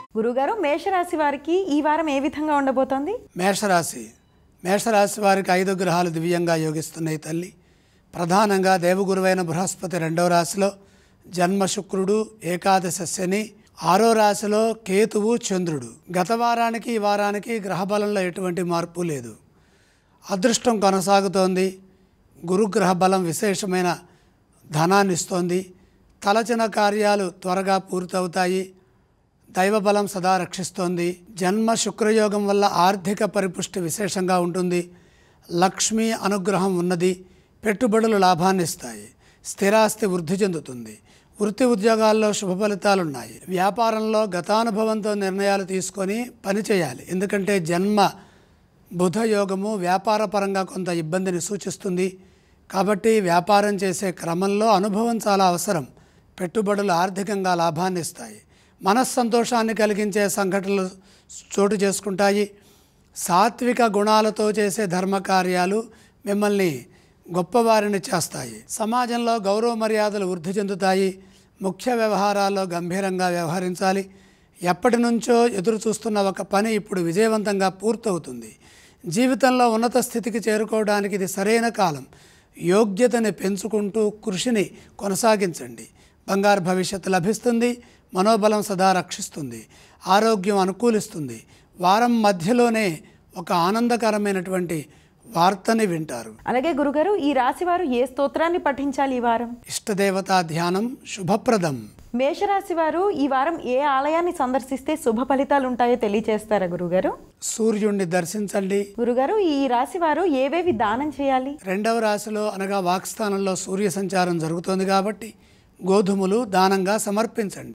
గురుగారు, మేషరాశి వారికి ఈ వారం ఏ విధంగా ఉండబోతోంది? మేషరాశి వారికి 5 గ్రహాలు దివ్యంగా యోగిస్తున్నాయి తల్లి. ప్రధానంగా దేవగురువైన బృహస్పతి 2వ రాశిలో, జన్మ శుక్రుడు, ఏకాదశ శని, 6వ రాశిలో కేతువు, చంద్రుడు. గత వారానికి ఈ వారానికి గ్రహబలంలో ఎటువంటి మార్పు లేదు. అదృష్టం కొనసాగుతోంది. గురుగ్రహ బలం విశేషమైన ధనాన్ని ఇస్తోంది. తలచిన కార్యాలు త్వరగా పూర్తవుతాయి. దైవబలం సదా రక్షిస్తోంది. జన్మ శుక్రయోగం వల్ల ఆర్థిక పరిపుష్టి విశేషంగా ఉంటుంది. లక్ష్మీ అనుగ్రహం ఉన్నది. పెట్టుబడులు లాభాన్ని ఇస్తాయి. స్థిరాస్తి వృద్ధి చెందుతుంది. వృత్తి ఉద్యోగాల్లో శుభ ఫలితాలున్నాయి. వ్యాపారంలో గతానుభవంతో నిర్ణయాలు తీసుకొని పని చేయాలి. ఎందుకంటే జన్మ బుధయోగము వ్యాపారపరంగా కొంత ఇబ్బందిని సూచిస్తుంది. కాబట్టి వ్యాపారం చేసే క్రమంలో అనుభవం చాలా అవసరం. పెట్టుబడులు ఆర్థికంగా లాభాన్ని ఇస్తాయి. మనస్సంతోషాన్ని కలిగించే సంఘటనలు చోటు చేసుకుంటాయి. సాత్విక గుణాలతో చేసే ధర్మకార్యాలు మిమ్మల్ని గొప్పవారిని చేస్తాయి. సమాజంలో గౌరవ మర్యాదలు వృద్ధి చెందుతాయి. ముఖ్య వ్యవహారాల్లో గంభీరంగా వ్యవహరించాలి. ఎప్పటి నుంచో ఎదురు చూస్తున్న ఒక పని ఇప్పుడు విజయవంతంగా పూర్తవుతుంది. జీవితంలో ఉన్నత స్థితికి చేరుకోవడానికి ఇది సరైన కాలం. యోగ్యతని పెంచుకుంటూ కృషిని కొనసాగించండి. బంగారు భవిష్యత్తు లభిస్తుంది. మనోబలం సదా రక్షిస్తుంది. ఆరోగ్యం అనుకూలిస్తుంది. వారం మధ్యలోనే ఒక ఆనందకరమైనటువంటి వార్తని వింటారు. అలాగే గురుగారు, ఈ రాశి వారు ఏ స్తోత్రాన్ని పఠించాలి ఈ వారం? ఇష్టదేవతా ధ్యానం శుభప్రదం. మేషరాశి వారు ఈ వారం ఏ ఆలయాన్ని సందర్శిస్తే శుభ ఫలితాలు ఉంటాయో తెలియచేస్తారా గురుగారు? సూర్యుడిని దర్శించండి. గురుగారు, ఈ రాశి వారు ఏవేవి దానం చేయాలి? 2వ రాశిలో అనగా వాక్స్థానంలో సూర్య సంచారం జరుగుతోంది కాబట్టి గోధుమలు దానంగా సమర్పించండి.